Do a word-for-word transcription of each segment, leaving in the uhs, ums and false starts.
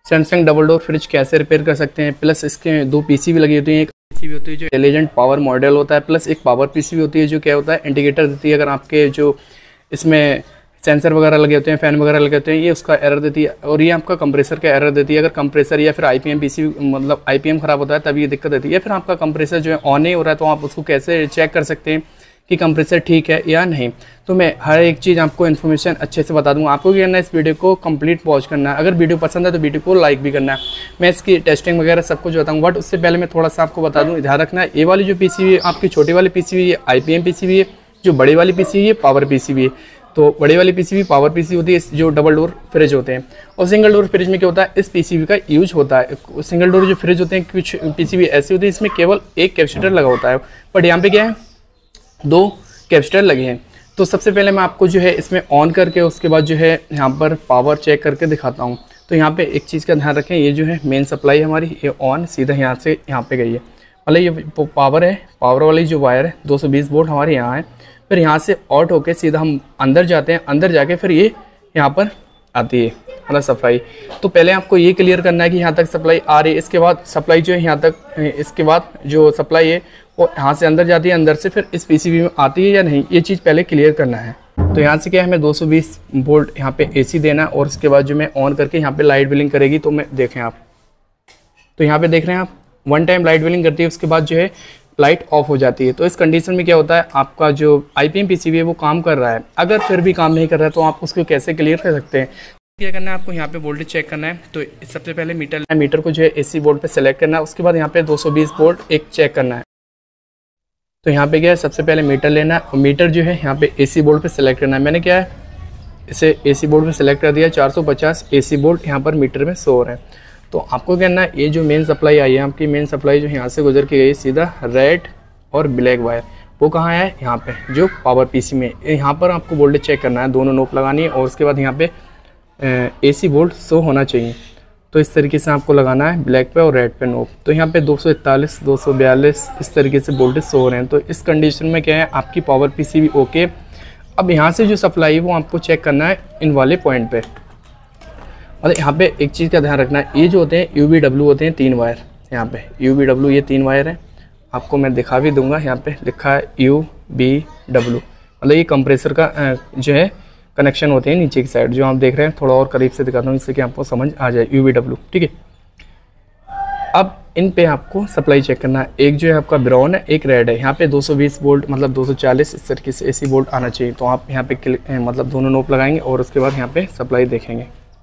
Samsung double door fridge कैसे repair कर सकते हैं, प्लस इसके दो पीसीबी लगी होती हैं। एक पीसीबी होती है जो इंटेलिजेंट पावर मॉडल होता है, प्लस एक पावर पीसीबी होती है जो क्या होता है इंडिकेटर देती है अगर आपके जो इसमें सेंसर वगैरह लगे होते हैं, फैन वगैरह लगे होते हैं, ये उसका एरर देती है। और ये आपका कंप्रेसर का एरर देती है। अगर कंप्रेसर या फिर आईपीएम पीसीबी मतलब आईपीएम खराब होता है तब ये दिक्कत देती है। फिर आपका कंप्रेसर जो है ऑन नहीं हो रहा है तो आप उसको कैसे चेक कर सकते हैं कि कंप्रेसर ठीक है या नहीं। तो मैं हर एक चीज़ आपको इन्फॉर्मेशन अच्छे से बता दूंगा। आपको क्या करना है, इस वीडियो को कंप्लीट वॉच करना है। अगर वीडियो पसंद है तो वीडियो को लाइक भी करना है। मैं इसकी टेस्टिंग वगैरह सब कुछ बताऊंगा, बट उससे पहले मैं थोड़ा सा आपको बता दूं, ध्यान रखना है ये वाली जो पीसीबी है आपकी छोटी वाली पीसीबी है आईपीएम पीसीबी है, जो बड़ी वाली पीसीबी है पावर पीसीबी है। तो बड़ी वाली पीसीबी पावर पीसीबी होती है जो डबल डोर फ्रिज होते हैं। और सिंगल डोर फ्रिज में क्या होता है, इस पीसीबी का यूज होता है। सिंगल डोर जो फ्रिज होते हैं कुछ पीसीबी ऐसी होती है इसमें केवल एक कैपेसिटर लगा होता है, बट यहाँ पे क्या है दो कैपेसिटर लगे हैं। तो सबसे पहले मैं आपको जो है इसमें ऑन करके उसके बाद जो है यहाँ पर पावर चेक करके दिखाता हूँ। तो यहाँ पे एक चीज़ का ध्यान रखें, ये जो है मेन सप्लाई हमारी ये ऑन सीधा यहाँ से यहाँ पे गई है, मतलब ये पावर है, पावर वाली जो वायर है दो सौ बीस वोल्ट हमारे यहाँ है। फिर यहाँ से आउट होके सीधा हम अंदर जाते हैं, अंदर जाके फिर ये यहाँ पर आती है मतलब सप्लाई। तो पहले आपको ये क्लियर करना है कि यहाँ तक सप्लाई आ रही है। इसके बाद सप्लाई जो है यहाँ तक, इसके बाद जो सप्लाई है वो यहाँ से अंदर जाती है, अंदर से फिर इस पीसीबी में आती है या नहीं, ये चीज़ पहले क्लियर करना है। तो यहाँ से क्या है हमें दो सौ बीस वोल्ट यहाँ पे एसी देना है और उसके बाद जो मैं ऑन करके यहाँ पे लाइट बिलिंग करेगी। तो मैं देखें आप, तो यहाँ पे देख रहे हैं आप वन टाइम लाइट बिलिंग करती है, उसके बाद जो है लाइट ऑफ हो जाती है। तो इस कंडीशन में क्या होता है आपका जो आईपीएम पीसीबी है वो काम कर रहा है। अगर फिर भी काम नहीं कर रहा है तो आप उसको कैसे क्लियर कर सकते हैं, क्या करना है आपको यहाँ पे वोल्टेज चेक करना है। तो सबसे पहले मीटर मीटर को जो है एसी वोल्ट पे सेलेक्ट करना है, उसके बाद यहाँ पे दो सौ बीस वोल्ट एक चेक करना है। तो यहाँ पे क्या है सबसे पहले मीटर लेना है और मीटर जो है यहाँ पे एसी वोल्ट पे सेलेक्ट करना है। मैंने क्या है इसे एसी वोल्ट पे सेलेक्ट कर दिया, चार सौ पचास एसी वोल्ट यहाँ पर मीटर में शो हो रहे हैं। तो आपको कहना है ये जो मेन सप्लाई आई है आपकी मेन सप्लाई जो यहाँ से गुजर के गई सीधा रेड और ब्लैक वायर, वो कहाँ है यहाँ पे जो पावर पीसी में, यहाँ पर आपको वोल्टेज चेक करना है, दोनों नोब लगानी है और उसके बाद यहाँ पे एसी वोल्ट शो होना चाहिए। तो इस तरीके से आपको लगाना है ब्लैक पे और रेड पे नोब। तो यहाँ पे दो सौ इकतालीस दो सौ बयालीस इस तरीके से वोल्टेज शो हो रहे हैं। तो इस कंडीशन में क्या है आपकी पावर पीसी भी ओके। अब यहाँ से जो सप्लाई है वो आपको चेक करना है इन वाले पॉइंट पे। और यहाँ पे एक चीज़ का ध्यान रखना है, ये जो होते हैं यू वी डब्ल्यू होते हैं तीन वायर, यहाँ पे यू वी डब्ल्यू ये तीन वायर है, आपको मैं दिखा भी दूंगा। यहाँ पे लिखा है यू बी डब्ल्यू, मतलब ये कंप्रेसर का जो है कनेक्शन होते हैं नीचे की साइड जो आप देख रहे हैं। थोड़ा और करीब से दिखाता हूँ इससे कि आपको समझ आ जाए यू वी डब्ल्यू, ठीक है। अब इन पे आपको सप्लाई चेक करना है, एक जो है आपका ब्राउन है एक रेड है। यहाँ पे दो सौ बीस वोल्ट मतलब दो सौ चालीस इस तरीके से एसी वोल्ट आना चाहिए। तो आप यहाँ पे मतलब दोनों नोब लगाएंगे और उसके बाद यहाँ पे सप्लाई देखेंगे।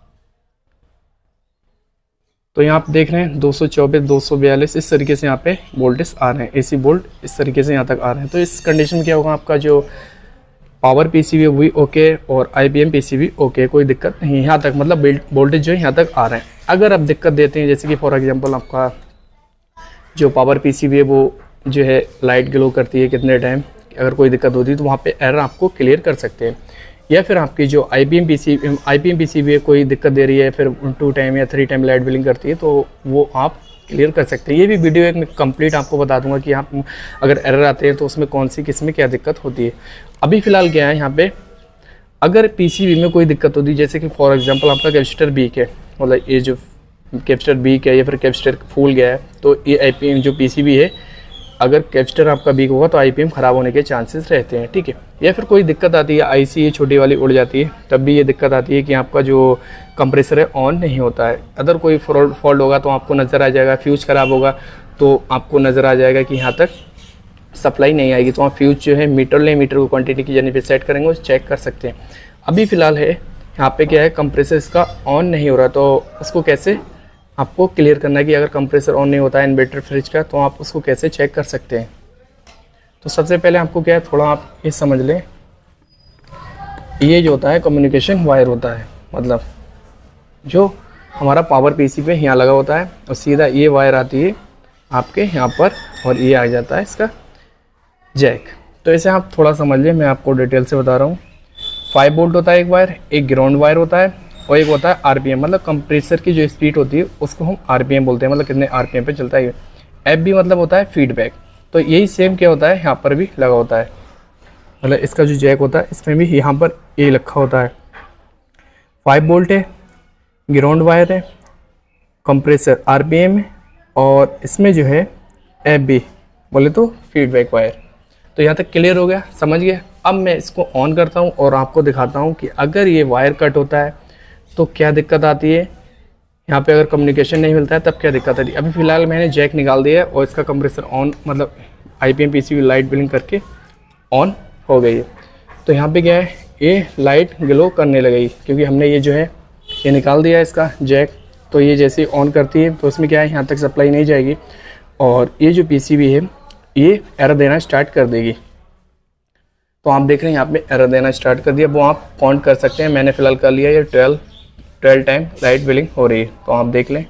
तो यहाँ आप देख रहे हैं दो सौ चौबीस दो सौ बयालीस इस तरीके से यहाँ पे वोल्टेज आ रहे हैं, एसी वोल्ट इस तरीके से यहाँ तक आ रहे हैं। तो इस कंडीशन में क्या होगा आपका जो पावर पीसीबी भी ओके और आईपीएम पीसीबी ओके, कोई दिक्कत नहीं यहाँ तक, मतलब वोल्टेज जो है यहाँ तक आ रहे हैं। अगर आप दिक्कत देते हैं जैसे कि फॉर एग्जांपल आपका जो पावर पीसीबी है वो जो है लाइट ग्लो करती है कितने टाइम, अगर कोई दिक्कत होती है तो वहाँ पे एरर आपको क्लियर कर सकते हैं। या फिर आपकी जो आईपीएम पीसीबी आईपीएम पीसीबी है कोई दिक्कत दे रही है फिर टू टाइम या थ्री टाइम लाइट बिलिंग करती है तो वो आप क्लियर कर सकते हैं। ये भी वीडियो एक मैं कंप्लीट आपको बता दूंगा कि आप अगर एरर आते हैं तो उसमें कौन सी किस में क्या दिक्कत होती है। अभी फ़िलहाल क्या है यहाँ पे अगर पीसीबी में कोई दिक्कत होती है जैसे कि फॉर एग्जांपल आपका कैपेसिटर वीक है, मतलब ये जो कैपेसिटर वीक है या फिर कैपेसिटर फूल गया है, तो ये आईपीएम जो पीसीबी है अगर कैपेसिटर आपका वीक होगा तो आईपीएम ख़राब होने के चांसेस रहते हैं, ठीक है। या फिर कोई दिक्कत आती है आईसी ये छोटी वाली उड़ जाती है तब भी ये दिक्कत आती है कि आपका जो कंप्रेसर है ऑन नहीं होता है। अदर कोई फॉल्ट होगा तो आपको नज़र आ जाएगा, फ्यूज ख़राब होगा तो आपको नज़र आ जाएगा कि यहाँ तक सप्लाई नहीं आएगी। तो आप फ्यूज जो है मीटर ले मीटर को क्वांटिटी की जगह पे सेट करेंगे उस चेक कर सकते हैं। अभी फ़िलहाल है यहाँ पे क्या है कंप्रेसर इसका ऑन नहीं हो रहा, तो उसको कैसे आपको क्लियर करना है कि अगर कंप्रेसर ऑन नहीं होता है इन्वर्टर फ्रिज का तो आप उसको कैसे चेक कर सकते हैं। तो सबसे पहले आपको क्या है थोड़ा आप ये समझ लें, ये जो होता है कम्युनिकेशन वायर होता है, मतलब जो हमारा पावर पीसी पे यहाँ लगा होता है और सीधा ये वायर आती है आपके यहाँ पर और ये आ जाता है इसका जैक। तो इसे आप थोड़ा समझ लें, मैं आपको डिटेल से बता रहा हूँ। फाइव वोल्ट होता है एक वायर, एक ग्राउंड वायर होता है और एक होता है आरपीएम, मतलब कंप्रेसर की जो स्पीड होती है उसको हम आरपीएम बोलते हैं, मतलब कितने आरपीएम पे चलता है। एफ भी मतलब होता है फीडबैक। तो यही सेम क्या होता है यहाँ पर भी लगा होता है, मतलब इसका जो जैक होता है इसमें भी यहाँ पर ये रखा होता है। फाइव वोल्ट है, ग्राउंड वायर है कंप्रेसर आरपीएम और इसमें जो है एफ बी बोले तो फीडबैक वायर। तो यहाँ तक क्लियर हो गया, समझ गया। अब मैं इसको ऑन करता हूँ और आपको दिखाता हूँ कि अगर ये वायर कट होता है तो क्या दिक्कत आती है, यहाँ पे अगर कम्युनिकेशन नहीं मिलता है तब क्या दिक्कत आती है। अभी फ़िलहाल मैंने जैक निकाल दिया है और इसका कंप्रेसर ऑन मतलब I P M P C B light blinking करके ऑन हो गई है। तो यहाँ पे क्या है, ये लाइट ग्लो करने लगेगी क्योंकि हमने ये जो है ये निकाल दिया है इसका जैक। तो ये जैसे ही ऑन करती है तो इसमें क्या है, यहाँ तक सप्लाई नहीं जाएगी और ये जो पी सी बी है ये एरर देना स्टार्ट कर देगी। तो आप देख रहे हैं यहाँ पे एरर देना स्टार्ट कर दिया, वो आप काउंट कर सकते हैं। मैंने फ़िलहाल कर लिया ये twelve twelve time light blinking हो रही है, तो आप देख लें।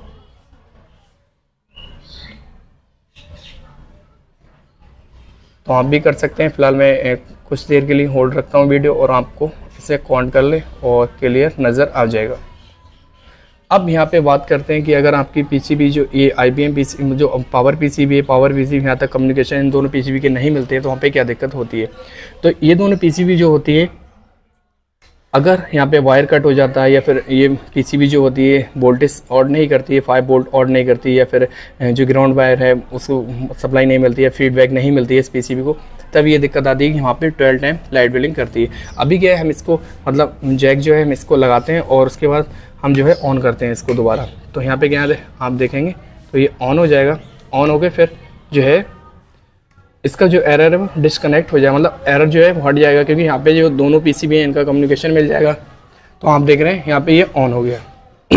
तो आप भी कर सकते हैं। फ़िलहाल मैं कुछ देर के लिए होल्ड रखता हूँ वीडियो और आपको इसे काउंट कर ले और क्लियर नज़र आ जाएगा। अब यहाँ पे बात करते हैं कि अगर आपकी पीसीबी जो ये आई बी एम पीसी जो पावर पीसीबी है, पावर पीसीबी यहाँ तक कम्युनिकेशन इन दोनों पीसीबी के नहीं मिलते हैं तो वहाँ पे क्या दिक्कत होती है। तो ये दोनों पीसीबी जो होती है, अगर यहाँ पे वायर कट हो जाता है या फिर ये पीसीबी जो होती है वोल्टेज ऑड नहीं करती है, फाइव वोल्ट ऑड नहीं करती है, या फिर जो ग्राउंड वायर है उसको सप्लाई नहीं मिलती है, फीडबैक नहीं मिलती है इस पीसीबी को, तब ये दिक्कत आती है कि वहाँ पे ट्वेल्व टाइम लाइट बिलिंग करती है। अभी क्या है, हम इसको मतलब जैक जो है हम इसको लगाते हैं और उसके बाद हम जो है ऑन करते हैं इसको दोबारा। तो यहाँ पे क्या है आप देखेंगे तो ये ऑन हो जाएगा। ऑन हो के फिर जो है इसका जो एरर है वो डिस्कनेक्ट हो जाएगा, मतलब एरर जो है वो हट जाएगा क्योंकि यहाँ पे जो दोनों पीसीबी हैं इनका कम्युनिकेशन मिल जाएगा। तो आप देख रहे हैं यहाँ पे ये ऑन हो गया।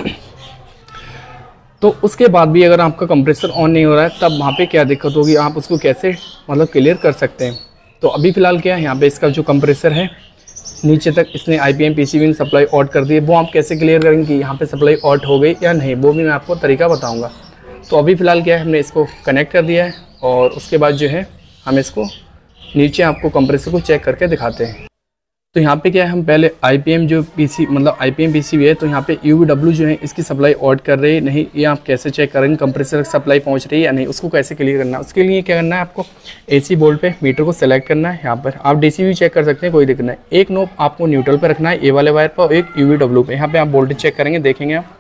तो उसके बाद भी अगर आपका कंप्रेसर ऑन नहीं हो रहा है तब वहाँ पे क्या दिक्कत होगी, आप उसको कैसे मतलब क्लियर कर सकते हैं। तो अभी फ़िलहाल क्या है, यहाँ पे इसका जो कंप्रेसर है नीचे तक इसने I P M P C B ने सप्लाई ऑट कर दी है, वो आप कैसे क्लियर करेंगे कि यहाँ पे सप्लाई ऑट हो गई या नहीं, वो भी मैं आपको तरीका बताऊँगा। तो अभी फ़िलहाल क्या है, हमने इसको कनेक्ट कर दिया है और उसके बाद जो है हम इसको नीचे आपको कंप्रेसर को चेक करके दिखाते हैं। तो यहाँ पे क्या है, हम पहले आई पी एम जो पीसी मतलब आई पी एम पीसीबी है तो यहाँ पे यू वी डब्ल्यू जो है इसकी सप्लाई ऑड कर रही है नहीं, ये आप कैसे चेक करेंगे कंप्रेसर सप्लाई पहुँच रही है या नहीं, उसको कैसे क्लियर करना है। उसके लिए क्या करना है, आपको एसी बोर्ड पे मीटर को सेलेक्ट करना है। यहाँ पर आप डीसी भी चेक कर सकते हैं, कोई दिक्कत नहीं। एक नोब आपको न्यूट्रल पर रखना है ए वाले वायर पर, एक यू वी डब्ल्यू पे। यहाँ पे आप वोल्टेज चेक करेंगे, देखेंगे आप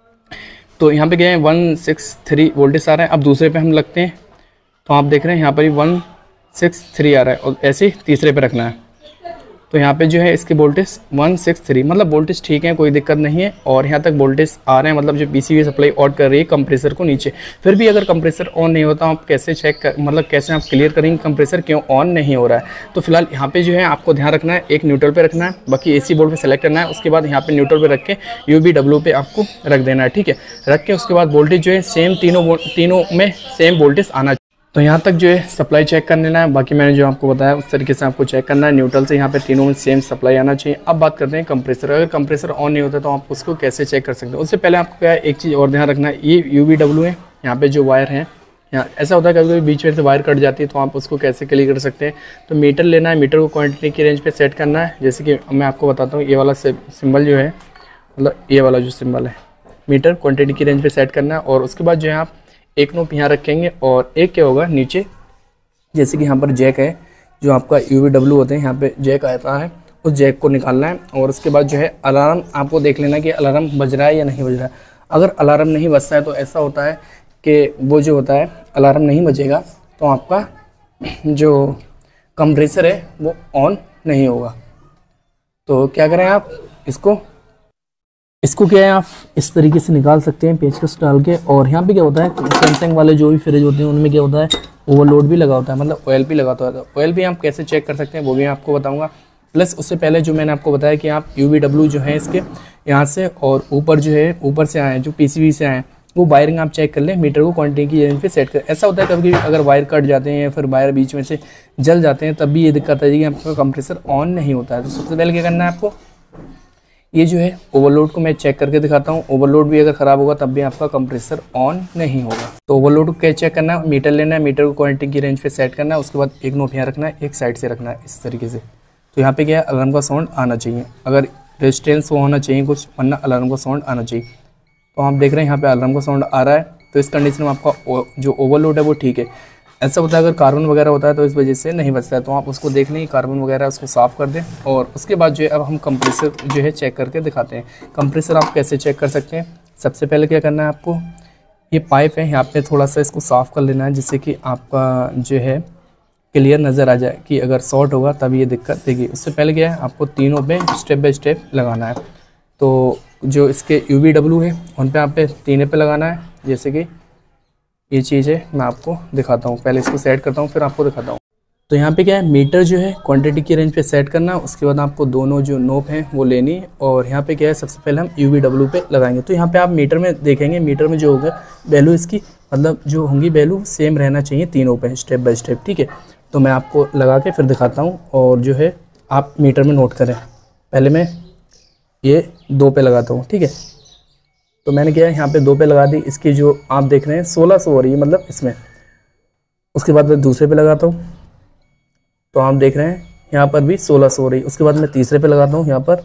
तो यहाँ पे क्या है वन सिक्स थ्री वोल्टेज आ रहा है। अब दूसरे पे हम लगते हैं तो आप देख रहे हैं यहाँ पर वन सिक्स थ्री आ रहा है और ऐसे तीसरे पे रखना है। तो यहाँ पे जो है इसके वोल्टेज वन सिक्स थ्री मतलब वोल्टेज ठीक है, कोई दिक्कत नहीं है। और यहाँ तक वोल्टेज आ रहे हैं, मतलब जो पीसीबी सप्लाई ऑन कर रही है कंप्रेसर को नीचे। फिर भी अगर कंप्रेसर ऑन नहीं होता आप कैसे चेक कर मतलब कैसे आप क्लियर करेंगे कंप्रेसर क्यों ऑन नहीं हो रहा है। तो फिलहाल यहाँ पे जो है आपको ध्यान रखना है, एक न्यूट्रल पे रखना है, बाकी एसी बोर्ड पे सेलेक्ट करना है। उसके बाद यहाँ पे न्यूट्रल पे रख के यू वी डब्ल्यू पे आपको रख देना है, ठीक है। रख के उसके बाद वोल्टेज जो है सेम तीनों तीनों में सेम वोल्टेज आना। तो यहाँ तक जो है सप्लाई चेक कर लेना है, बाकी मैंने जो आपको बताया उस तरीके से आपको चेक करना है। न्यूट्रल से यहाँ पे तीनों में सेम सप्लाई आना चाहिए। अब बात करते हैं कंप्रेसर। अगर कंप्रेसर ऑन नहीं होता तो आप उसको कैसे चेक कर सकते हैं। उससे पहले आपको क्या है एक चीज़ और ध्यान रखना है, ये यू वी डब्ल्यू है, यहाँ पे जो वायर है यहाँ ऐसा होता है कभी कभी बीच में से वायर कट जाती है, तो आप उसको कैसे क्लियर कर सकते हैं। तो मीटर लेना है, मीटर को क्वान्टिटी की रेंज पर सेट करना है। जैसे कि मैं आपको बताता हूँ, ये वाला सिम्बल जो है मतलब ये वाला जो सिम्बल है मीटर क्वान्टिटी की रेंज पर सेट करना है। और उसके बाद जो है आप एक नोब यहाँ रखेंगे और एक क्या होगा नीचे, जैसे कि यहाँ पर जैक है जो आपका यू वी डब्ल्यू होते हैं, यहाँ पे जैक आता है, उस जैक को निकालना है। और उसके बाद जो है अलार्म आपको देख लेना कि अलार्म बज रहा है या नहीं बज रहा है। अगर अलार्म नहीं बजता है तो ऐसा होता है कि वो जो होता है अलार्म नहीं बजेगा तो आपका जो कंप्रेसर है वो ऑन नहीं होगा। तो क्या करें आप इसको इसको क्या है आप इस तरीके से निकाल सकते हैं पेचकस डाल के। और यहाँ पे क्या होता है सैमसंग वाले जो भी फ्रिज होते हैं उनमें क्या होता है ओवरलोड भी लगा होता है, मतलब ऑयल भी लगाता होता है। ऑयल भी आप कैसे चेक कर सकते हैं वो भी मैं आपको बताऊंगा। प्लस उससे पहले जो मैंने आपको बताया कि आप यू वी डब्ल्यू जो है इसके यहाँ से और ऊपर जो है ऊपर से आए जो पीसीबी से आए वो वायरिंग आप चेक कर लें, मीटर को क्वांटिटी की रेंज पे सेट कर। ऐसा होता है कभी कभी अगर वायर कट जाते हैं या फिर वायर बीच में से जल जाते हैं तब भी ये दिक्कत आएगी कि आपका कंप्रेसर ऑन नहीं होता है। तो सबसे पहले क्या करना है आपको, ये जो है ओवरलोड को मैं चेक करके दिखाता हूँ। ओवरलोड भी अगर ख़राब होगा तब भी आपका कंप्रेसर ऑन नहीं होगा। तो ओवरलोड को क्या चेक करना है, मीटर लेना है, मीटर को क्वांटिटी की रेंज पे सेट करना है। उसके बाद एक नोब यहाँ रखना है, एक साइड से रखना है इस तरीके से। तो यहाँ पे क्या है अलार्म का साउंड आना चाहिए, अगर रेजिस्टेंस वो होना चाहिए कुछ, वरना अलार्म का साउंड आना चाहिए। तो आप देख रहे हैं यहाँ पे अलार्म का साउंड आ रहा है। तो इस कंडीशन में आपका जो ओवरलोड है वो ठीक है। ऐसा होता है अगर कार्बन वगैरह होता है तो इस वजह से नहीं बचता है, तो आप उसको देख लें कार्बन वगैरह उसको साफ़ कर दें। और उसके बाद जो है अब हम कंप्रेसर जो है चेक करके दिखाते हैं। कंप्रेसर आप कैसे चेक कर सकते हैं, सबसे पहले क्या करना है आपको, ये पाइप है, यहाँ पे थोड़ा सा इसको साफ़ कर लेना है जिससे कि आपका जो है क्लियर नज़र आ जाए कि अगर शॉर्ट होगा तब ये दिक्कत देगी। उससे पहले क्या है, आपको तीनों पे स्टेप बाय स्टेप लगाना है। तो जो इसके यू वी डब्ल्यू है उन पे आप पे तीनों पे लगाना है। जैसे कि ये चीज़ है, मैं आपको दिखाता हूँ, पहले इसको सेट करता हूँ फिर आपको दिखाता हूँ। तो यहाँ पे क्या है, मीटर जो है क्वांटिटी की रेंज पे सेट करना, उसके बाद आपको दोनों जो नोब हैं वो लेनी, और यहाँ पे क्या है सबसे पहले हम यू वी डब्ल्यू पे लगाएंगे। तो यहाँ पे आप मीटर में देखेंगे, मीटर में जो होगा वैल्यू इसकी मतलब जो होंगी वैल्यू सेम रहना चाहिए तीनों पे स्टेप बाय स्टेप, ठीक है। तो मैं आपको लगा के फिर दिखाता हूँ, और जो है आप मीटर में नोट करें। पहले मैं ये दो पे लगाता हूँ, ठीक है। तो मैंने क्या है यहाँ पे दो पे लगा दी, इसकी जो आप देख रहे हैं सोलह सौ हो रही है मतलब इसमें। उसके बाद मैं दूसरे पे लगाता हूँ, तो आप देख रहे हैं यहाँ पर भी सोलह सौ हो रही है। उसके बाद मैं तीसरे पे लगाता हूँ यहाँ पर,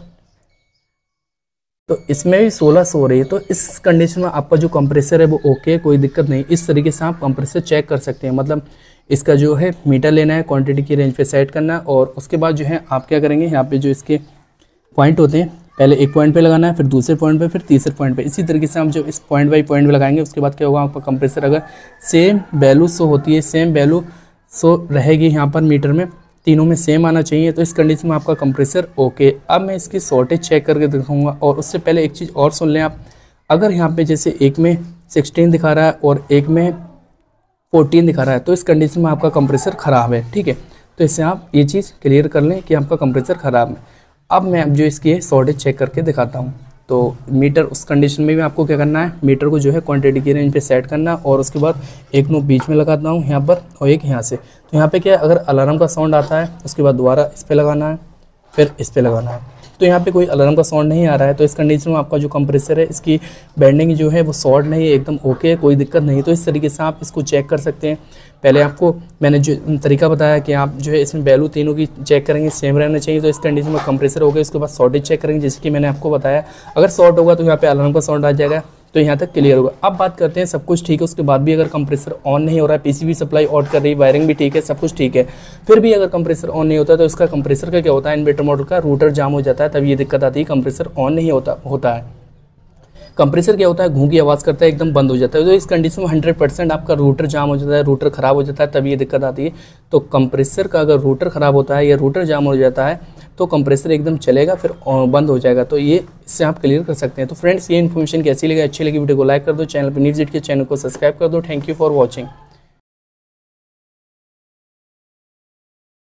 तो इसमें भी सोलह सौ हो रही है। तो इस कंडीशन में आपका जो कंप्रेसर है वो ओके, कोई दिक्कत नहीं। इस तरीके से आप कंप्रेसर चेक कर सकते हैं। मतलब इसका जो है मीटर लेना है, क्वांटिटी की रेंज पे सेट करना है, और उसके बाद जो है आप क्या करेंगे, यहाँ पे जो इसके पॉइंट होते हैं पहले एक पॉइंट पे लगाना है, फिर दूसरे पॉइंट पे, फिर तीसरे पॉइंट पे। इसी तरीके से हम जो इस पॉइंट बाई पॉइंट पे लगाएंगे, उसके बाद क्या होगा, आपका कंप्रेसर अगर सेम वैल्यू शो होती है, सेम वैल्यू शो रहेगी यहाँ पर मीटर में, तीनों में सेम आना चाहिए, तो इस कंडीशन में आपका कंप्रेसर ओके। अब मैं इसकी शॉर्टेज चेक करके दिखाऊंगा, और उससे पहले एक चीज़ और सुन लें आप। अगर यहाँ पे जैसे एक में सिक्सटीन दिखा रहा है और एक में फोर्टीन दिखा रहा है, तो इस कंडीशन में आपका कंप्रेसर ख़राब है, ठीक है। तो इससे आप ये चीज़ क्लियर कर लें कि आपका कंप्रेसर ख़राब है। अब मैं अब जो इसकी शॉर्टेज चेक करके दिखाता हूँ। तो मीटर उस कंडीशन में भी आपको क्या करना है, मीटर को जो है क्वांटिटी की रेंज पे सेट करना, और उसके बाद एक नोब बीच में लगाता हूँ यहाँ पर, और एक यहाँ से। तो यहाँ पे क्या है, अगर अलार्म का साउंड आता है उसके बाद दोबारा इस पर लगाना है, फिर इस पर लगाना है। तो यहाँ पे कोई अलार्म का साउंड नहीं आ रहा है, तो इस कंडीशन में आपका जो कंप्रेसर है इसकी बेंडिंग जो है वो शॉर्ट नहीं है, एकदम ओके है, कोई दिक्कत नहीं। तो इस तरीके से आप इसको चेक कर सकते हैं। पहले आपको मैंने जो तरीका बताया कि आप जो है इसमें वैल्यू तीनों की चेक करेंगे, सेम रहना चाहिए। तो इस कंडीशन में कंप्रेसर हो गया, उसके बाद शॉर्टेज चेक करेंगे, जैसे कि मैंने आपको बताया। अगर शॉर्ट होगा तो यहाँ पे अलार्म का साउंड आ जाएगा, तो यहाँ तक क्लियर होगा। अब बात करते हैं, सब कुछ ठीक है, उसके बाद भी अगर कंप्रेसर ऑन नहीं हो रहा है, पीसीबी सप्लाई ऑन कर रही है, वायरिंग भी ठीक है, सब कुछ ठीक है, फिर भी अगर कंप्रेसर ऑन नहीं होता, तो इसका कंप्रेसर का क्या होता है, इन्वर्टर मॉडल का रूटर जाम हो जाता है, तब ये दिक्कत आती है, कंप्रेसर ऑन नहीं होता होता है। कंप्रेसर क्या होता है, घूं की आवाज़ करता है, एकदम बंद हो जाता है। तो इस कंडीशन में हंड्रेड परसेंट आपका रूटर जाम हो जाता है, रूटर ख़राब हो जाता है, तब ये दिक्कत आती है। तो कंप्रेसर का अगर रूटर ख़राब होता है या रूटर जाम हो जाता है, तो कंप्रेसर एकदम चलेगा, फिर बंद हो जाएगा। तो ये इससे आप क्लियर कर सकते हैं। तो फ्रेंड्स, ये इन्फॉर्मेशन कैसी लगी, अच्छी लगी वीडियो को लाइक कर दो, चैनल पर न्यू विजिट के चैनल को सब्सक्राइब कर दो। Thank you for watching.